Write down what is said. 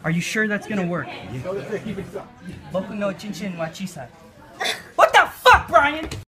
Are you sure that's gonna work? Yeah. Boku no chinchin wa chisai. What the fuck, Brian?